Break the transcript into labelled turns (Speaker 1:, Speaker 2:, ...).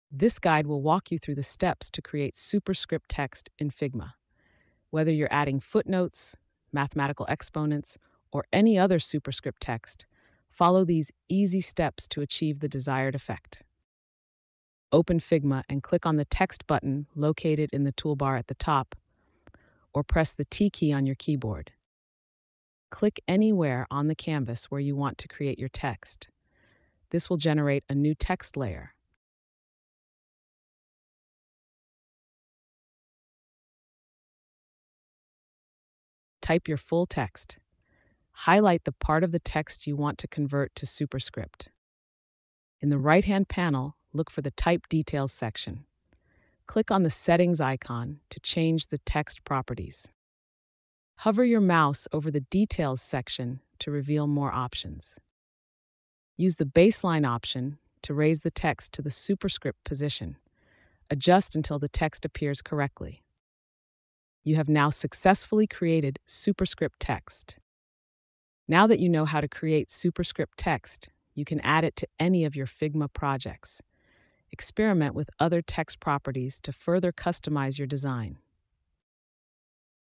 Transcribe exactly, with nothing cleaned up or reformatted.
Speaker 1: This guide will walk you through the steps to create Superscript text in Figma. Whether you're adding footnotes, mathematical exponents, or any other superscript text, follow these easy steps to achieve the desired effect. Open Figma and click on the Text button located in the toolbar at the top, or press the T key on your keyboard. Click anywhere on the canvas where you want to create your text. This will generate a new text layer. Type your full text. Highlight the part of the text you want to convert to Superscript. In the right-hand panel, look for the Type Details section. Click on the Settings icon to change the text properties. Hover your mouse over the Details section to reveal more options. Use the Baseline option to raise the text to the Superscript position. Adjust until the text appears correctly. You have now successfully created Superscript text. Now that you know how to create Superscript text, you can add it to any of your Figma projects. Experiment with other text properties to further customize your design.